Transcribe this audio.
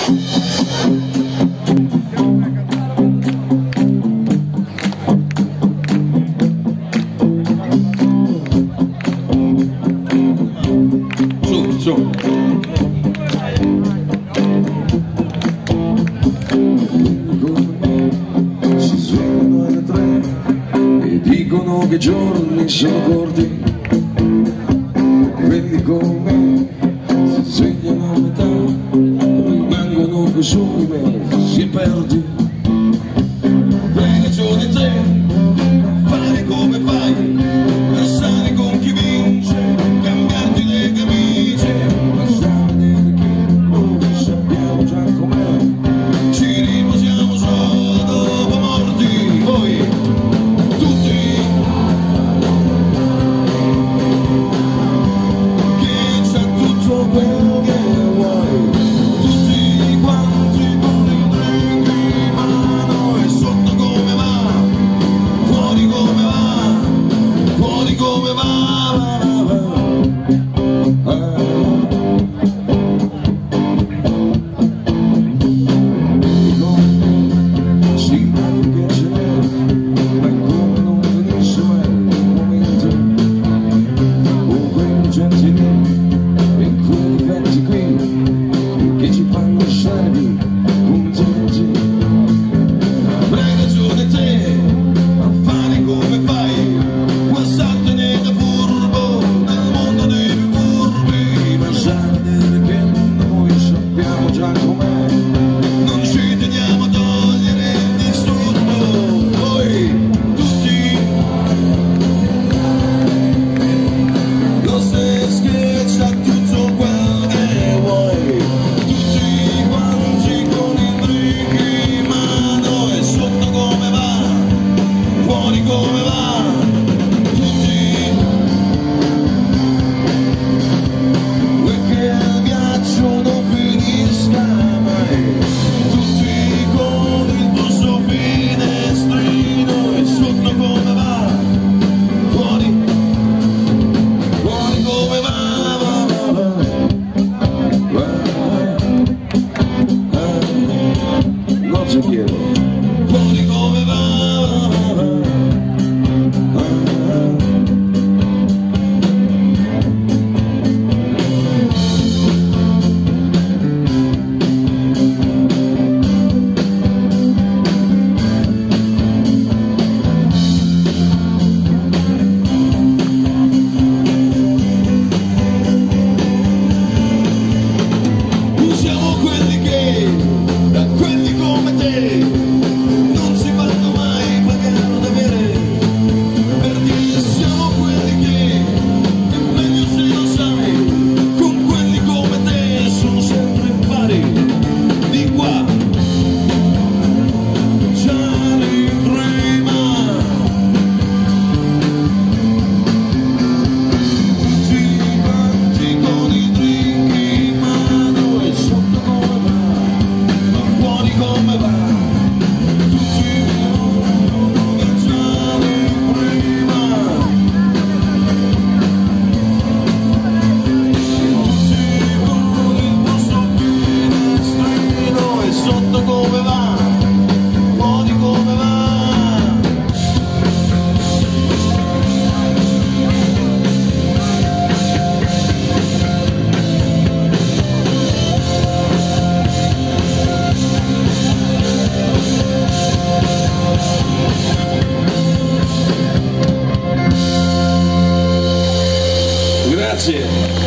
Si svegliano alle 3 e dicono che i giorni sono corti. Quelli come me si svegliano a metà, rimangono coi soli mesi e perdi. Hai ragione te, fare come fai, passare con chi vince, cambiarti le camicie, passare nelle che noi sappiamo già com'è, ci riposiamo solo dopo morti, voi tutti, che c'è tutto quello che vuoi, tutti quanti con il drink in mano e sotto come va, fuori come va, fuori come va. Sì, che ce n'è, ma come non venisse mai il momento, con quei gentili e quei difetti qui che ci fanno stare più contenti. Hai ragione te, a fare come fai, guardartene da furbo nel mondo dei più furbi, pensare che noi sappiamo già com'è, non ci teniamo a togliere il disturbo, voi tutti, lo stesso che c'ha tutto quel che vuoi, tutti quanti con il drink in mano e sotto come va, fuori come va, tutti, e che il viaggio non finisca mai, tutti con il busto finestrino e sotto come va, fuori, fuori come va, non ci chiedo, fuori come va. Siamo quelli che, da quelli come te, non si fanno mai pagare da bere, per dire siamo quelli che, è meglio se lo sai, con quelli come te sono sempre pari, di qua, già in prima, tutti quanti con i drink in mano e sotto come va, fuori come va, tutti che già in prima, tutti con il posto finestrino e sotto come va, fuori come va. Grazie.